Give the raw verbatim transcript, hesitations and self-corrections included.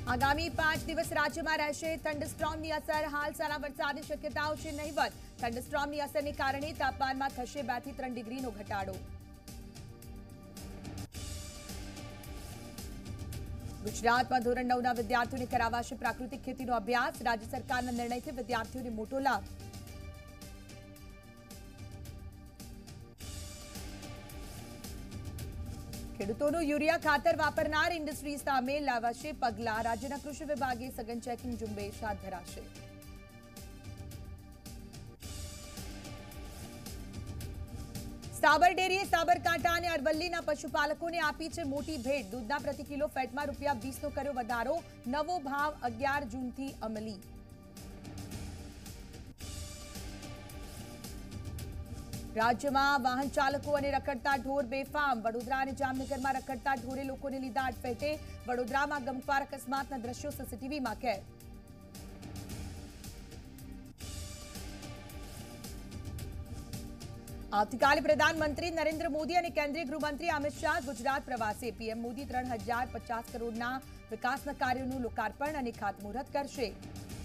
આગામી પાંચ દિવસ રાજ્યમાં રહેશે થંડરસ્ટોર્મની અસર. હાલ સારા વરસાદની શક્યતાઓ છે નહીવત. થંડરસ્ટોર્મની અસરને કારણે તાપમાનમાં થશે બે થી ત્રણ ડિગ્રીનો ઘટાડો. ગુજરાતમાં ધોરણ નવના વિદ્યાર્થીઓને કરાવાશે પ્રાકૃતિક ખેતીનો અભ્યાસ. રાજ્ય સરકારના નિર્ણયથી વિદ્યાર્થીઓને મોટો લાભ. ખેડૂતોનું યુરિયા ખાતર વાપરનાર ઇન્ડસ્ટ્રી સામે લેવાશે પગલાં. રાજ્યના કૃષિ વિભાગે સઘન ચેકિંગ ઝુંબેશ હાથ ધરાશે. સાબર ડેરીએ સાબરકાંઠા અને અરવલ્લીના પશુપાલકોને આપી છે મોટી ભેટ. દૂધના પ્રતિ કિલો ફેટમાં રૂપિયા વીસનો કર્યો વધારો. નવો ભાવ અગિયાર જૂનથી અમલી. રાજ્યમાં વાહન ચાલકો અને રખડતા ઢોર બેફામ. વડોદરા અને જામનગરમાં રખડતા ઢોરે લોકોને લીધા અડફેટે. વડોદરામાં ગમખ્વાર અકસ્માતના દ્રશ્યો સીસીટીવીમાં કેદ. આવતીકાલે પ્રધાનમંત્રી નરેન્દ્ર મોદી અને કેન્દ્રીય ગૃહમંત્રી અમિત શાહ ગુજરાત પ્રવાસે. પીએમ મોદી ત્રણ હજાર પચાસ કરોડના વિકાસના કાર્યોનું લોકાર્પણ અને ખાતમુહૂર્ત કરશે.